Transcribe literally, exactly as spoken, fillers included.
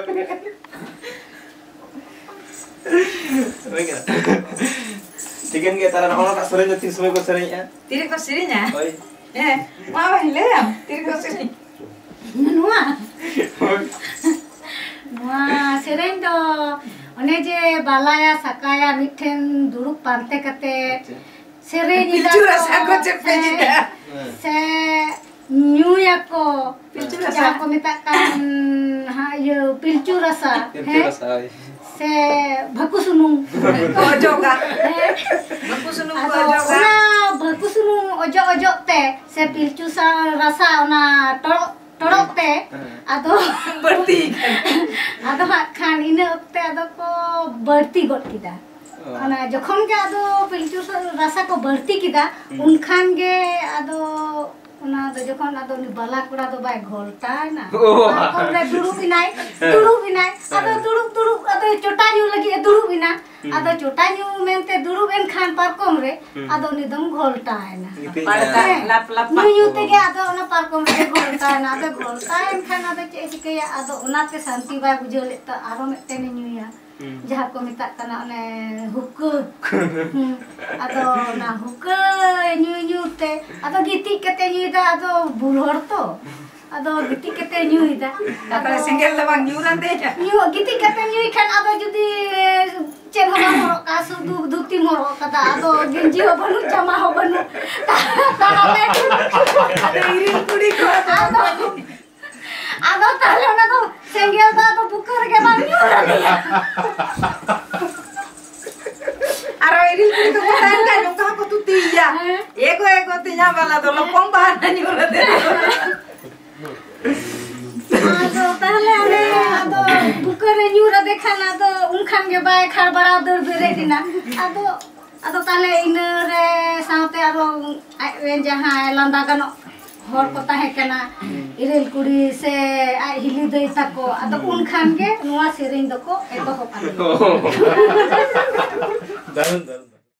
Chicken ke taran orang tak sering ngetik semua kau seringnya. Tiri kau seringnya? Oi. Eh, mau hilang. Tiri kau sering. Nuah. Nuah sering do. One je balaya sakaya miten duduk pantai kate. Sering ni dah. Pilcu rasa kau cepet juga. Se new ya ko. Pilcu rasa. Jangan ko minta kan ha yo pilcu rasa. Pilcu rasa. Se baku sunung. Ojo ka. Baku sunung ojo ka. Ona baku sunung ojo ojo te. Se pilcu sa rasa ona torok torok te. Ado berti. Ado kan ina okte ado ko berti got kita. Ona jokhon ke ado pilcu sa rasa ko berti kita. Unkhan ge ado ona do jokhon ado ni bala kura do bai gholta na. Ko re duru binai duru binai ado duru duru ado chota nyu lagi duru bina ado chota nyu mente duru ben khan parkom re ado ni dam gholta na. Parta lap lap. Nyu nyu te ge ado ona parkom re gholta na ado gholta en khan ado che chikaya ado ona te santi bai bujol ta aro mette ni nyu ya. Jahat ko minta kana one hukku. Ado na hukku nyu nyu te ado gitik kate nyu da ado bulhor to. Ado gitik kate nyu da. Ado single labang nyuran de ja. Nyu gitik kate nyu kan ado judi chen ho moro kasu du duti moro kada ado genji ho banu jama ho banu. Ta ade ado irin kudi ko ado ado tale ona to single da to bukar ke bang nyuran dia. Aro irin kudi ko tan kan nungka ko tu tiya. Ego ego tiya bala to lopong bahan nyuran de. Ado tahle ane ado bukare nyura dekhan ado unkhan ge bai khar bara dur bere dina ado ado tahle ina re saute aro ren jaha landa gano hor ko tahe kana irel kuri se ai hili dei tako ado unkhan ge nuwa sereng doko eto hokane Darun darun.